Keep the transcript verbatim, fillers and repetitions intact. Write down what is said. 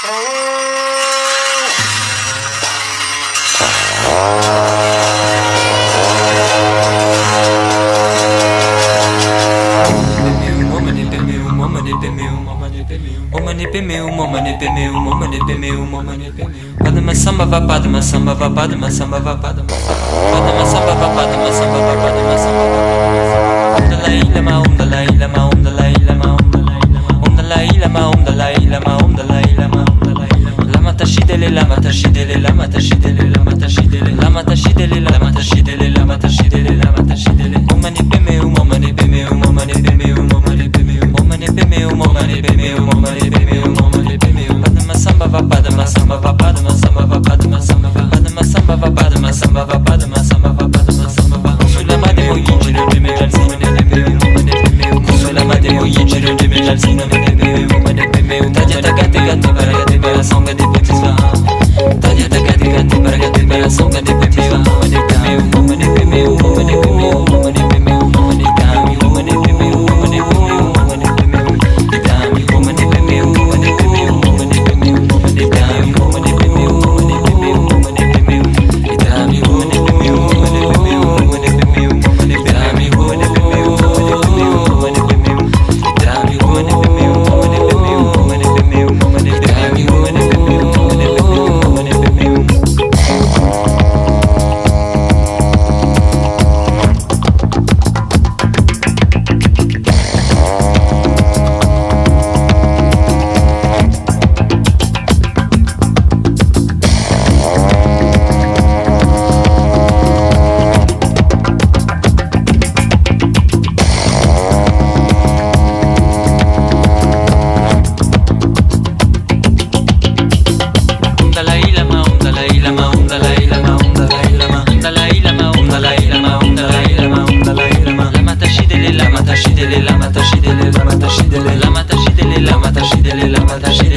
Padma samba va padma samba va padma samba va padma padma samba va padma samba va padma samba va om dalai lama om dalai lama om dalai lama om dalai lama om dalai lama om dalai lama om dalai lama lama tashidele lama tashidele lama tashidele lama tashidele lama tashidele lama tashidele lama tashidele lama tashidele om mani peme om mani peme om mani peme om mani peme om mani peme om mani peme om mani peme om mani peme padma samba va padma samba va padma samba va padma samba va padma samba va padma samba va padma samba va padma samba va sulla madre o yinjiro de me jalsina ne de me sulla madre o yinjiro de me jalsina ne de me taja takate gate baragate bela songa de putisva taja takate gate baragate bela songa de putisva mane peme mane peme mane peme mane peme mane kami mane peme mane peme mane peme kami mane peme mane peme mane peme mane kami mane peme mane peme mane peme kami mane peme mane peme mane peme mane kami mane peme mane peme mane peme kami mane peme mane peme mane peme mane kami mane peme mane peme mane peme. Lama tashidele, lama tashidele, lama tashidele, lama tashidele, lama tashidele, lama tashidele.